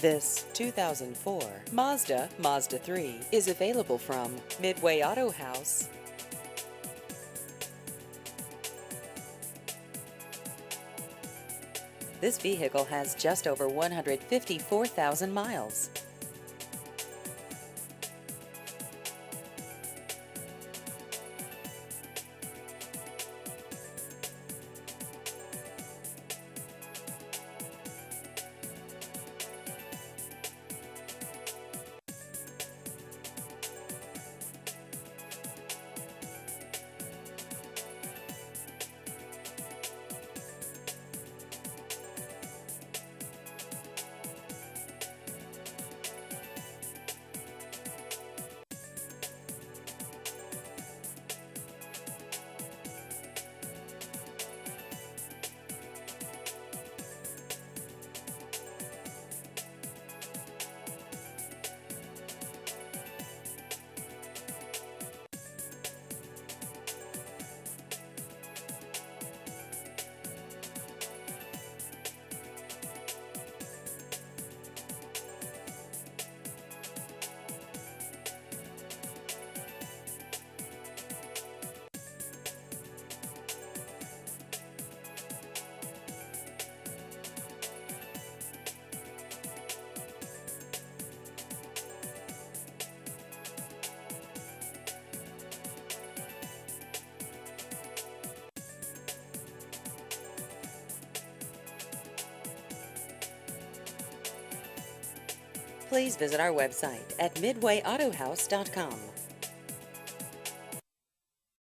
This 2004 Mazda 3 is available from Midway Auto House. This vehicle has just over 154,000 miles. Please visit our website at midwayautohouse.com.